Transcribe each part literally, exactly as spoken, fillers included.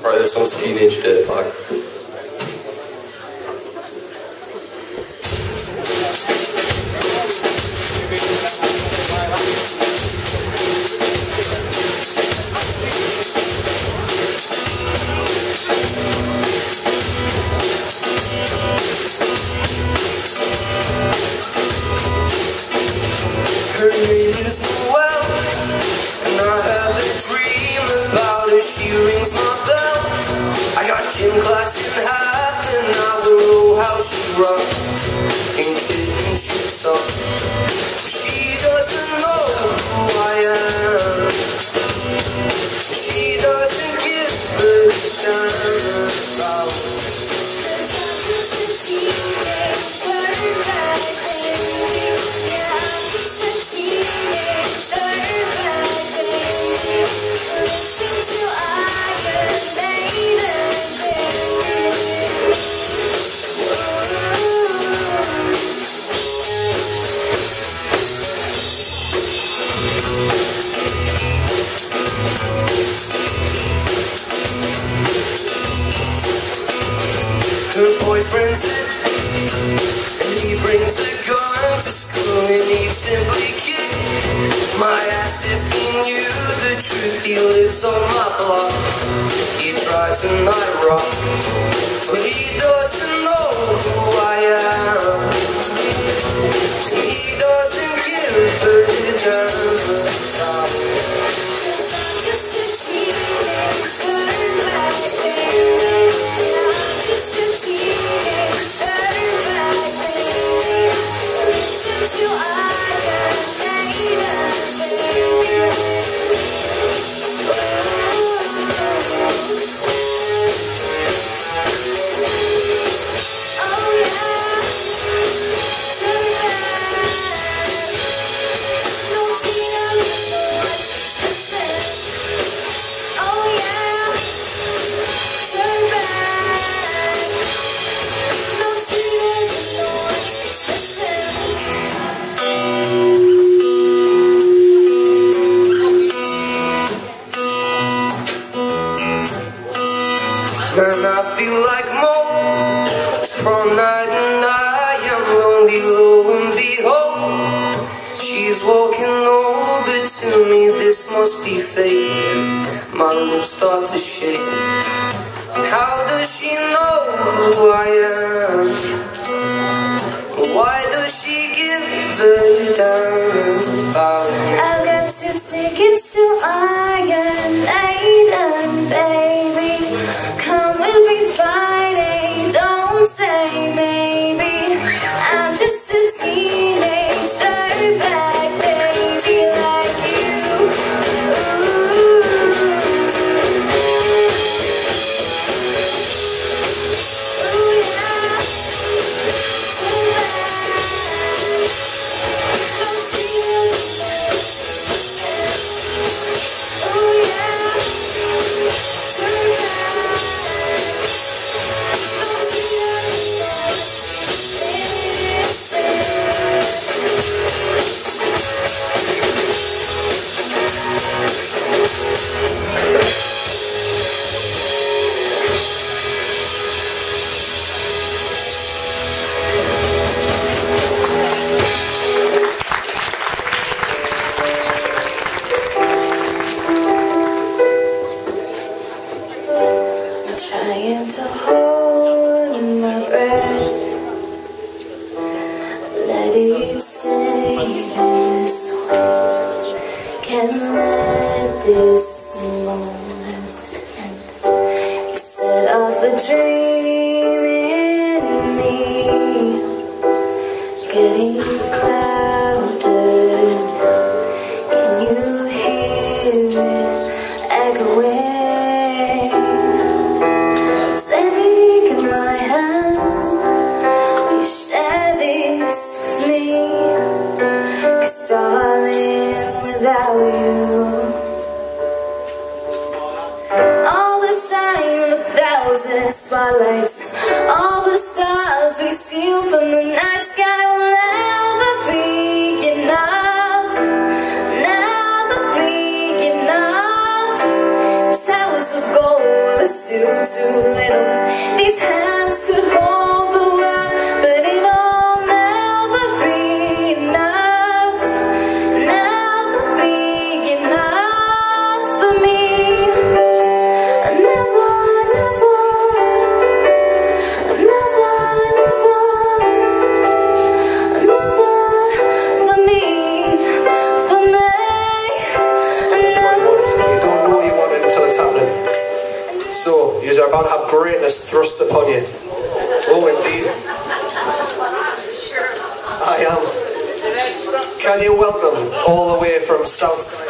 Alright, this one's Teenage Dirtbag. Her name is Noel, and I have a dream about her. She rings my bell. I got gym class in half, and I will know how she rocks and kitten shoots up. She doesn't know who I am. She doesn't give a damn about me. Her boyfriend's a dick, and he brings a gun to school, and he'd simply kick my ass if he knew the truth. He lives on my block, he drives and I rock, but he doesn't know who I am. He doesn't give a damn about me. Man, I feel like Mo from night to night. I'm lonely, lo and behold, she's walking over to me. This must be fate. My lips start to shake. How does she know who I am? Why does she give a damn about me? I've got to take it to Iron Maiden, baby. Come with me Friday, don't say maybe. I'm just a teenage dirtbag, baby, like you. Ooh. Ooh, yeah. Ooh, yeah. Trying to hold my breath, let it stay this way. Can't let this moment end. You set off a dream in me, getting louder. Can you hear it echoing? Without you, all the shine of a thousand spotlights, all the stars we steal from the night sky will never be enough, never be enough. Towers of gold will greatness thrust upon you. Oh, indeed. I am. Can you welcome all the way from Southside?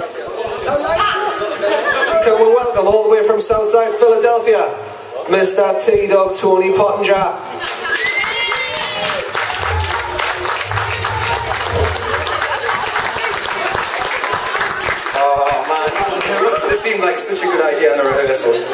Can we welcome all the way from Southside Philadelphia, Mister T-Dog Tony Pottinger. Oh man, this seemed like such a good idea in the rehearsals.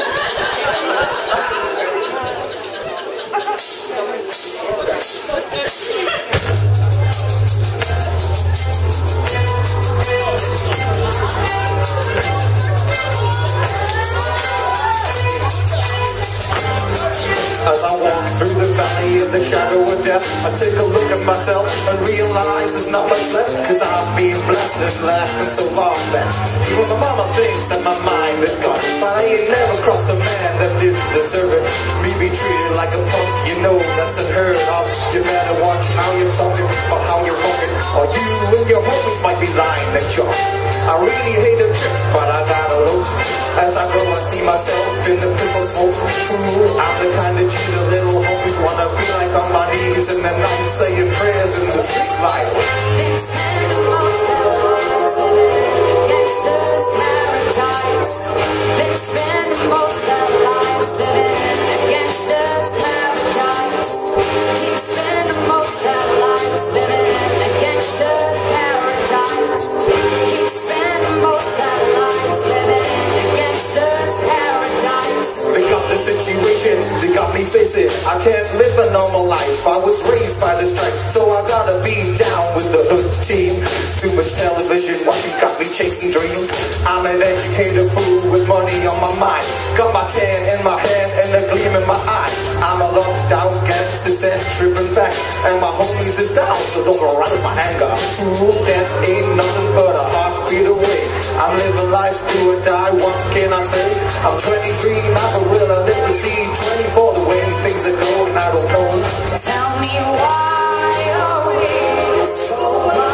As I walk through the valley of the shadow of death, I take a look at myself and realize there's not much left, cause I've been blessed and laughing so long that even my mama thinks that my mind is gone. But I ain't never crossed a man that didn't deserve it. Me be treated like a punk, you know that's unheard of. You better watch how you're talking or how you're walking, or you and your homies might be lying to chalk. I really hate a trip, but I gotta look. As I go, I see myself in the pistol smoke. Ooh, I'm the kind of cheat the little homies wanna be like on my knees in the night saying prayers in the street light. They spend most of their lives living in gangster's paradise. They spend most of their lives living in gangster's paradise. Keep spending most of their lives living in gangster's paradise. Keep spending most of their lives living in gangster's paradise. They got the situation, they got me facing. I can't live a normal life. I was raised by the stripes, so I gotta be down with the hood team. Too much television watching got me chasing dreams. I'm an educated fool with money on my mind. Got my tan in my hand and a gleam in my eye. I'm a locked out gangster set tripping back, and my homies is down, so don't arouse my anger. Fool, death ain't nothing but a heartbeat away. I'm living life do or die, what can I say? I'm twenty-three now, but will I live to see twenty-four? The way things are going, I don't know. Tell me why are we so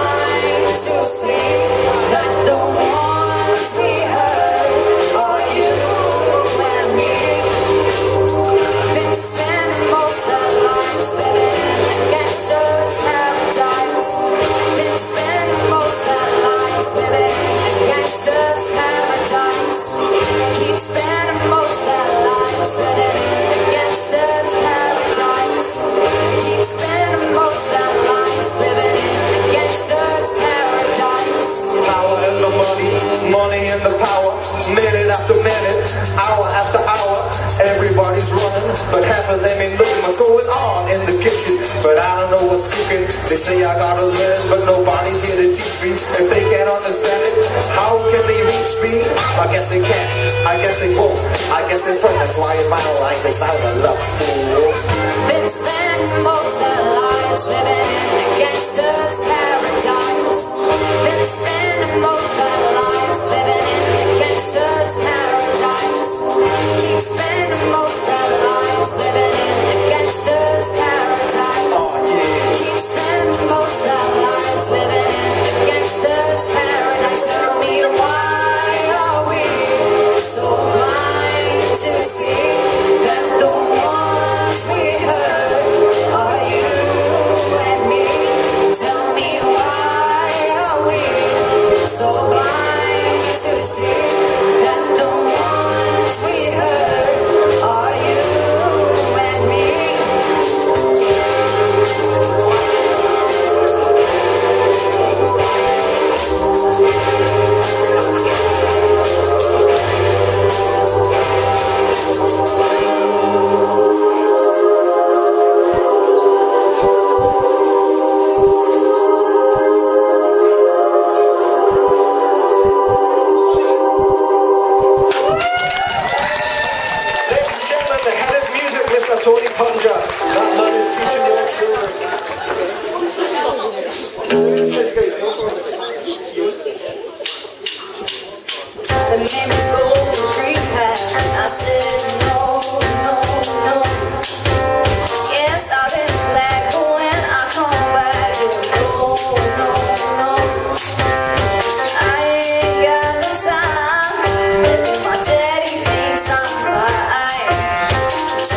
blind to see that the ones we hurt are you and me? Been spending most of our lives living in gangster's paradise. Been spending most of our lives living in gangster's paradise. Keep spending most of our lives living in gangster's paradise. Keep spending most of our lives living in gangster's paradise. Power and the money, money and the power. Minute after minute, hour after hour, everybody's running, but half of them ain't looking what's going on in the kitchen. But I don't know what's cooking. They say I gotta learn, but nobody's here to teach me. If they can't understand it, how can they reach me? I guess they can't, I guess they won't, I guess they won't. That's why in my life it's out of luck, fool. Been spending most of our lives living in gangster's paradise. Been spending most of our lives living in gangster's paradise. Keep spending most of our lives living in gangster's paradise. Oh yeah. Keep spending most of our lives living in gangster's paradise. Tell me why are we so blind to see that the ones we hurt are you and me? Tell me why are we so blind to see that the ones we hurt are you and me? Ladies and gentlemen, the head of music, Mister Tony Pottinger. That man is teaching your children. They made me go to dream path, and I said no, no, no. Yes, I've been black, but when I come back, no, no, no. I ain't got no time, and if my daddy thinks I'm fine,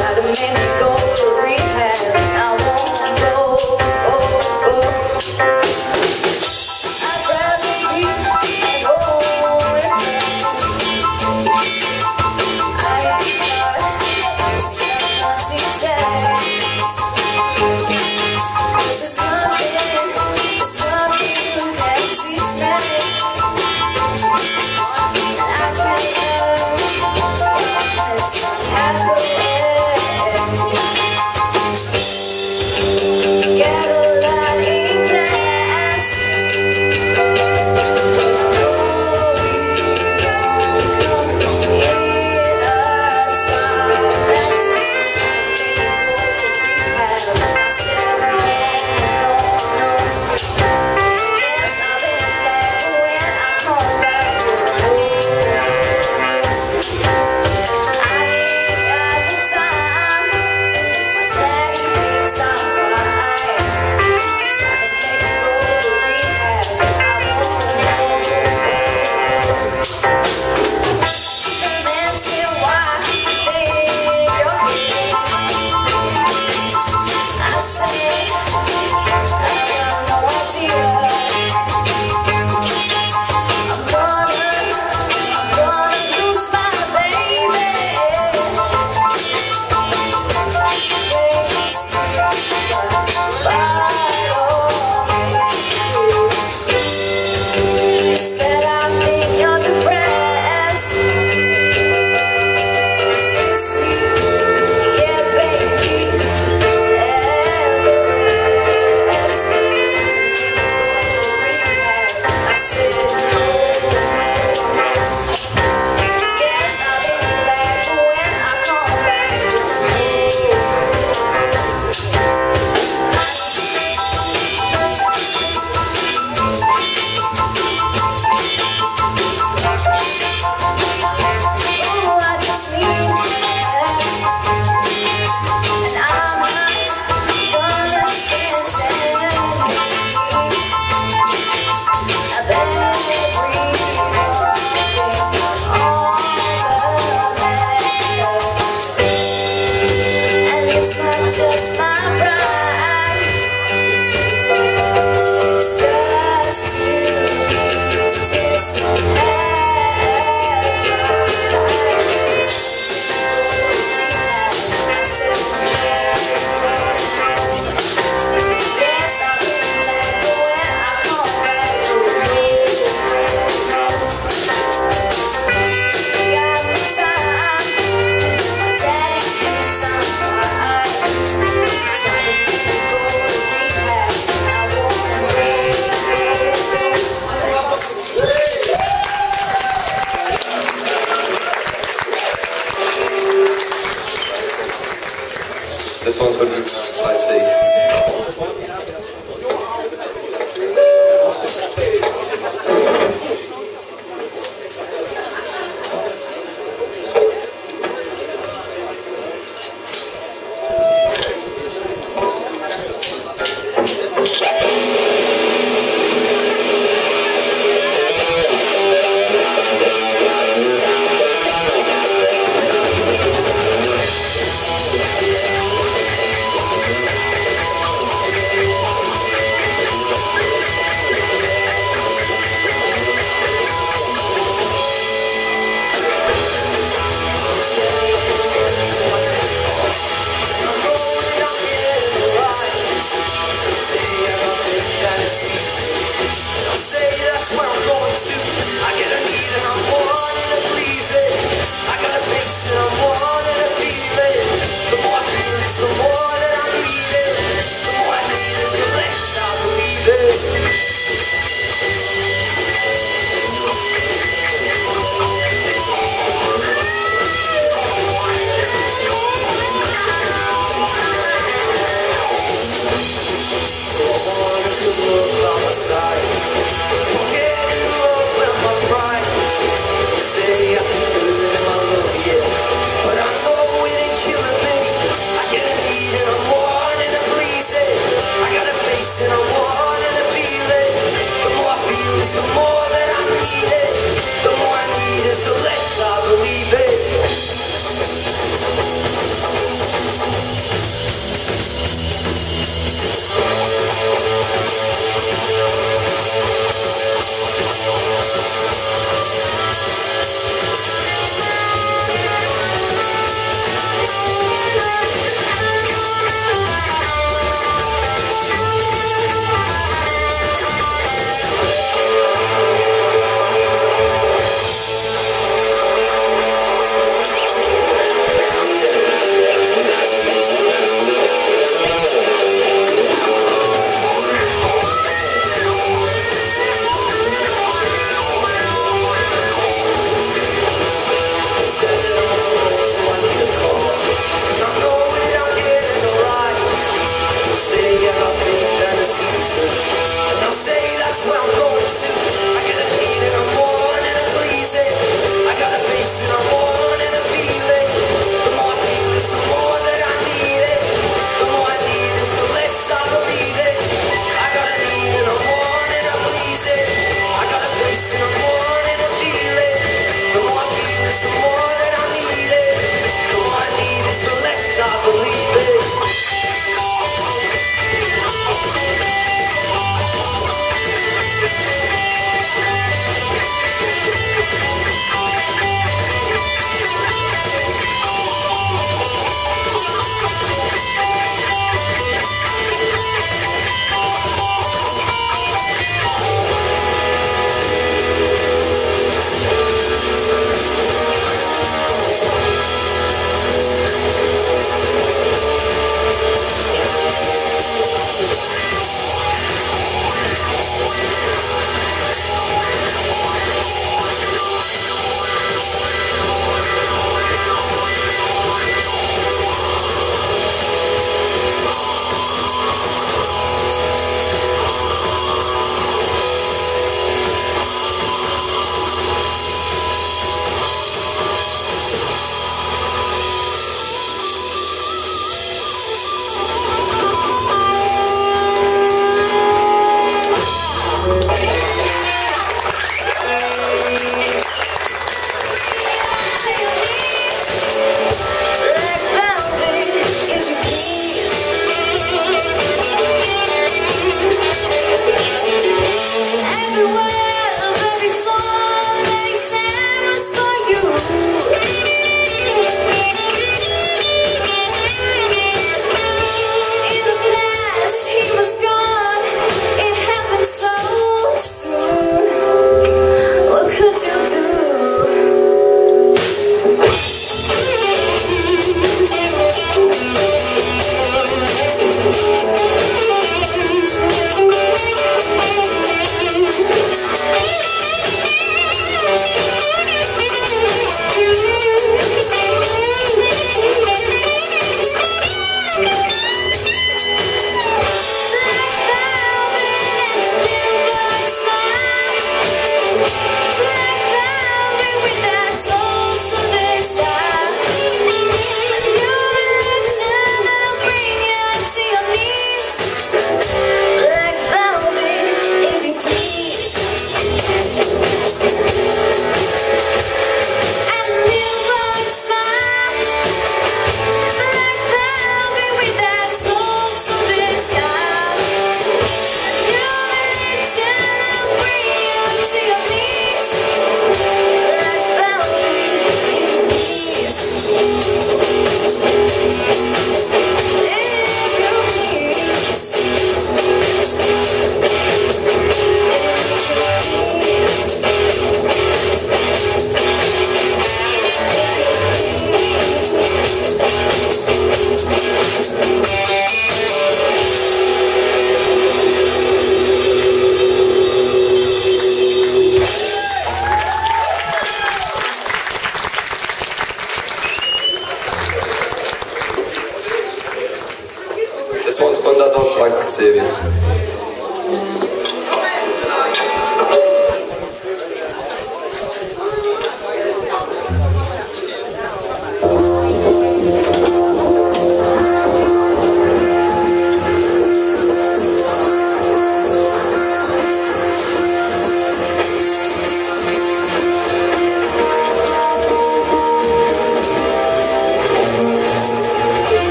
the more